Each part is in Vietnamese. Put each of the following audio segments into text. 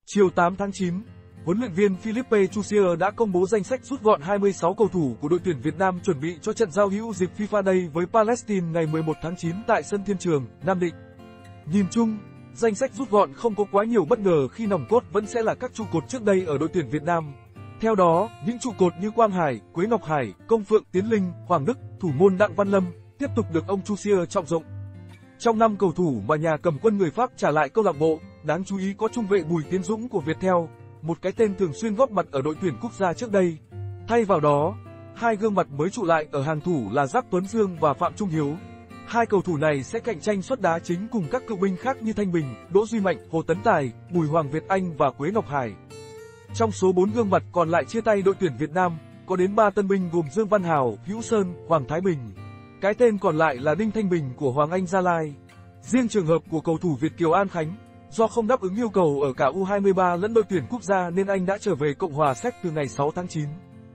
Chiều 8 tháng 9, huấn luyện viên Philippe Chusier đã công bố danh sách rút gọn 26 cầu thủ của đội tuyển Việt Nam chuẩn bị cho trận giao hữu dịp FIFA Day với Palestine ngày 11 tháng 9 tại sân Thiên Trường, Nam Định. Nhìn chung, danh sách rút gọn không có quá nhiều bất ngờ khi nòng cốt vẫn sẽ là các trụ cột trước đây ở đội tuyển Việt Nam. Theo đó, những trụ cột như Quang Hải, Quế Ngọc Hải, Công Phượng, Tiến Linh, Hoàng Đức, thủ môn Đặng Văn Lâm tiếp tục được ông Chusier trọng dụng. Trong 5 cầu thủ mà nhà cầm quân người Pháp trả lại câu lạc bộ, đáng chú ý có trung vệ Bùi Tiến Dũng của Viettel, một cái tên thường xuyên góp mặt ở đội tuyển quốc gia trước đây. Thay vào đó, hai gương mặt mới trụ lại ở hàng thủ là Giáp Tuấn Dương và Phạm Trung Hiếu. Hai cầu thủ này sẽ cạnh tranh suất đá chính cùng các cựu binh khác như Thanh Bình, Đỗ Duy Mạnh, Hồ Tấn Tài, Bùi Hoàng Việt Anh và Quế Ngọc Hải. Trong số 4 gương mặt còn lại chia tay đội tuyển Việt Nam, có đến 3 tân binh gồm Dương Văn Hào, Hữu Sơn, Hoàng Thái Bình. Cái tên còn lại là Đinh Thanh Bình của Hoàng Anh Gia Lai. Riêng trường hợp của cầu thủ Việt kiều An Khánh, do không đáp ứng yêu cầu ở cả U23 lẫn đội tuyển quốc gia nên anh đã trở về Cộng hòa Séc từ ngày 6 tháng 9.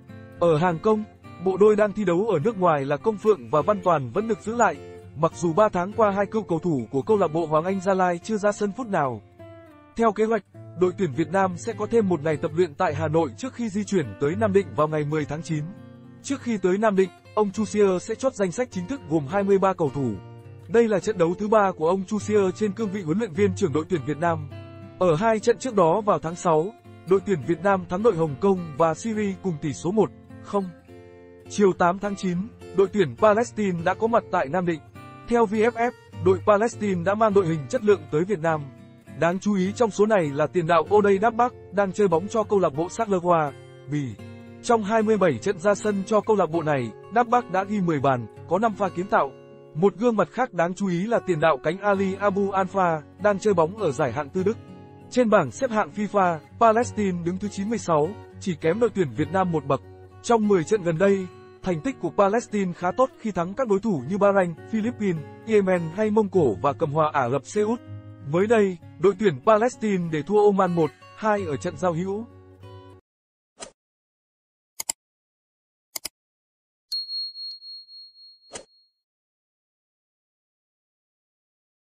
Ở hàng công, bộ đôi đang thi đấu ở nước ngoài là Công Phượng và Văn Toàn vẫn được giữ lại, mặc dù 3 tháng qua hai cựu cầu thủ của câu lạc bộ Hoàng Anh Gia Lai chưa ra sân phút nào. Theo kế hoạch, đội tuyển Việt Nam sẽ có thêm một ngày tập luyện tại Hà Nội trước khi di chuyển tới Nam Định vào ngày 10 tháng 9. Trước khi tới Nam Định, ông Chusier sẽ chốt danh sách chính thức gồm 23 cầu thủ. Đây là trận đấu thứ 3 của ông Chusier trên cương vị huấn luyện viên trưởng đội tuyển Việt Nam. Ở 2 trận trước đó vào tháng 6, đội tuyển Việt Nam thắng đội Hồng Kông và Syria cùng tỷ số 1-0. Chiều 8 tháng 9, đội tuyển Palestine đã có mặt tại Nam Định. Theo VFF, đội Palestine đã mang đội hình chất lượng tới Việt Nam. Đáng chú ý trong số này là tiền đạo Oday Dabbagh đang chơi bóng cho câu lạc bộ Charleroi, Bỉ. Trong 27 trận ra sân cho câu lạc bộ này, Dabbagh đã ghi 10 bàn, có 5 pha kiến tạo. Một gương mặt khác đáng chú ý là tiền đạo cánh Ali Abu Anfa, đang chơi bóng ở giải hạng tư Đức. Trên bảng xếp hạng FIFA, Palestine đứng thứ 96, chỉ kém đội tuyển Việt Nam một bậc. Trong 10 trận gần đây, thành tích của Palestine khá tốt khi thắng các đối thủ như Bahrain, Philippines, Yemen hay Mông Cổ và cầm hòa Ả Rập Xê Út. Mới đây, đội tuyển Palestine để thua Oman 1-2 ở trận giao hữu.